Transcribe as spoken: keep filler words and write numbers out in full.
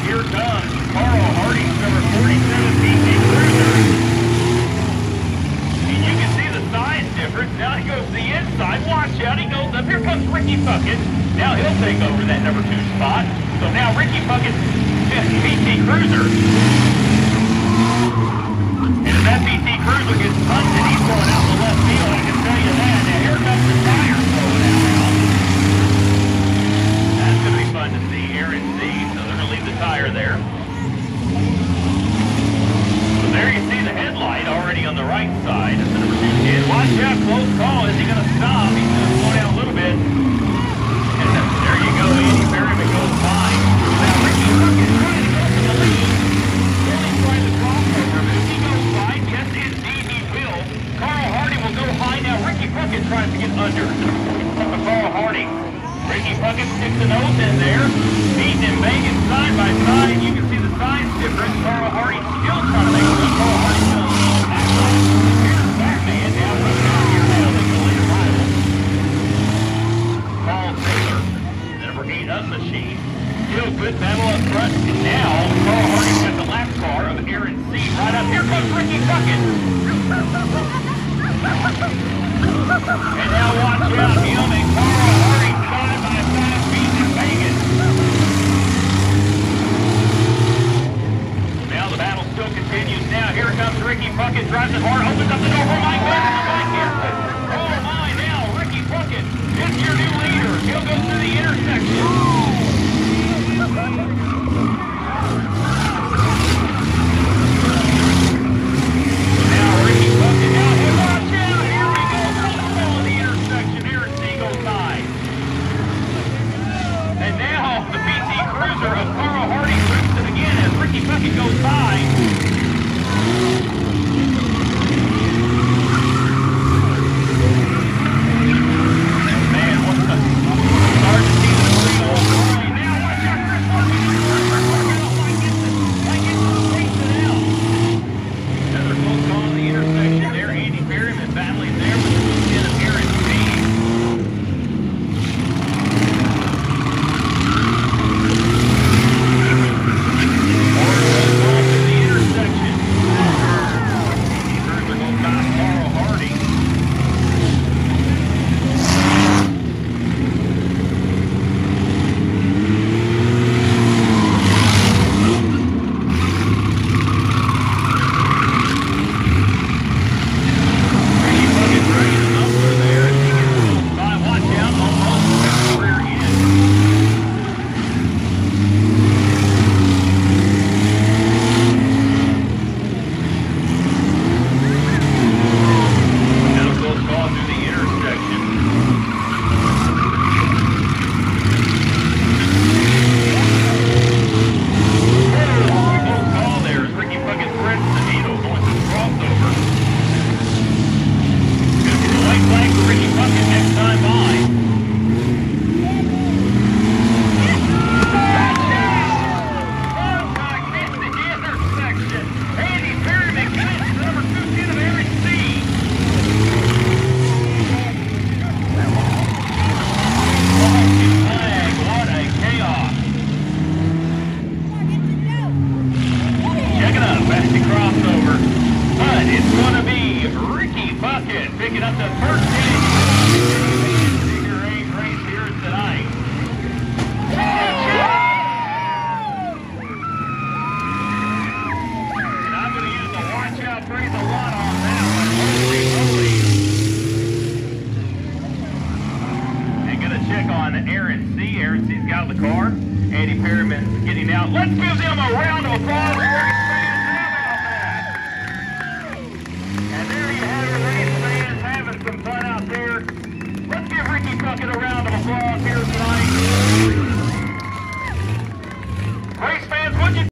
here comes Carl Harding's number forty-seven P C Cruiser. And you can see the size difference. Now he goes to the inside. Watch out, he goes up. Here comes Ricky Puckett. Now he'll take over that number two spot. So now Ricky Puckett's P C Cruiser. And if that P C Cruiser gets punted, he's going out the left field, I can tell you that. Now here comes the tire going out now. That's going to be fun to see. Aaron C. So they're going to leave the tire there. So there you see the headlight already on the right side of the number two kid. Watch out, close call. Is he going to stop? He's going to slow down a little bit. And there you go, Andy Perryman goes by. Now Ricky Puckett trying to go for the lead. Really trying to cross over. If he goes by, yes indeed he will. Carl Harding will go high now. Ricky Puckett tries to get under. Carl Harding. Ricky Puckett sticks a nose in there. Beating and banging side by side. You can see the size difference. Carl Harding still trying to make it up. Carl Harding still back on. Here's the back man down right down here now. They can lead a rival. Paul Taylor, the number eight up machine. Still good battle up front. And now Carl Harding's got the lap car of Aaron C. Right up. Here comes Ricky Puckett. And now watch out. He'll make Carl Harding side by side beating and banging. Now the battle still continues. Now here comes Ricky Puckett. Drives it hard. Opens up the door for Mike Benson. The bike here. Oh my, now Ricky Puckett is your new leader. He'll go through the intersection. Cruiser of Carl Harding rips it again as Ricky Puckett goes by. Man, what's the hard to see the real right now? Watch out, Chris Puckett. Mike Gibson. Mike Gibson takes it out. Another close call on the intersection there. Andy Perryman battling there with the kid of Aaron C. Picking up the first inning. Figure eight race here tonight. And I'm going to use the watch out praise a lot on that one. Holy moly. And going to check on Aaron C. Aaron C's got the car. Andy Perryman's getting out. Let's give them a round of applause.